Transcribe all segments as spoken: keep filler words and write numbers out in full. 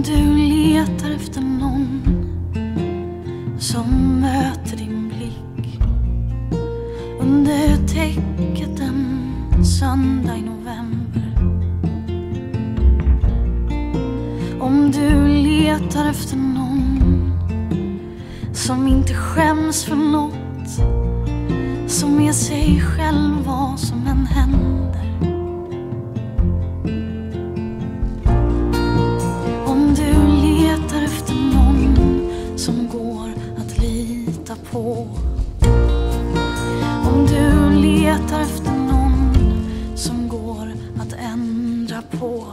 Om du letar efter någon som möter din blick under täcket en söndag i november. Om du letar efter någon som inte skäms för något, som är sig själv vad som än händer. Om du letar efter någon som går att lita på. Om du letar efter någon som går att ändra på.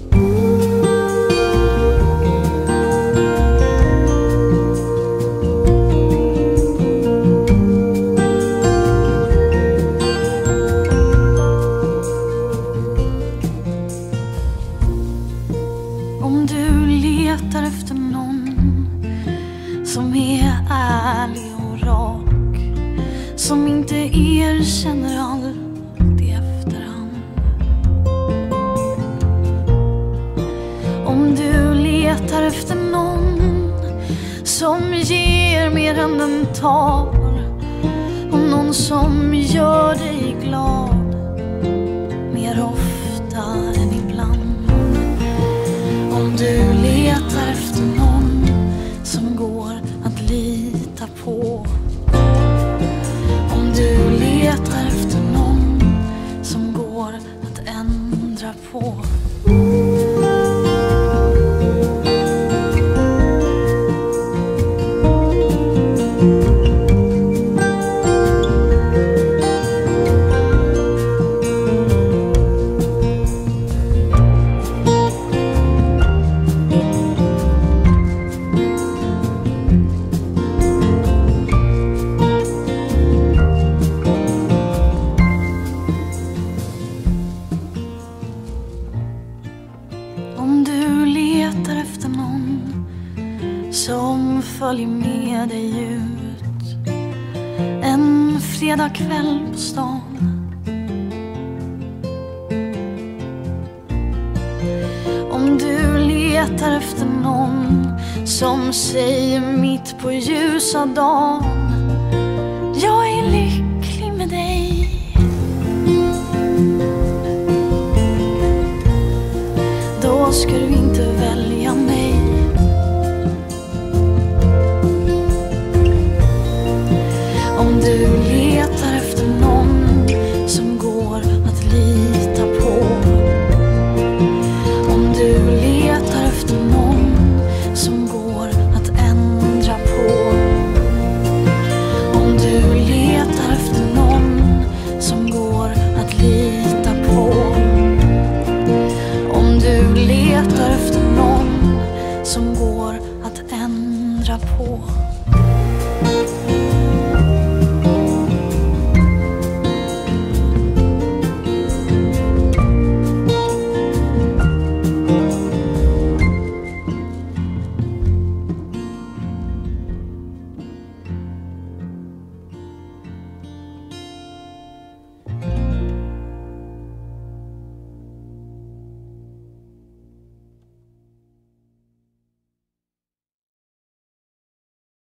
Om du letar efter någon som är ärlig och rak, som inte erkänner allt i efterhand. Om du letar efter någon som ger mer än den tar, och någon som gör dig glad mer ofta än ibland. Om du letar efter någon som går att lita på. Om du letar efter någon som går att ändra på. Om du letar efter någon som följer med dig ut en fredagkväll på stan. Om du letar efter någon som säger mitt på ljusa dagen: jag är lycklig med dig. Då ska du inte välja mig. Om du letar efter någon som går att lita på. Om du letar efter någon som går att ändra på. Om du letar efter någon som går att lita på. Om du letar efter någon som går att ändra på.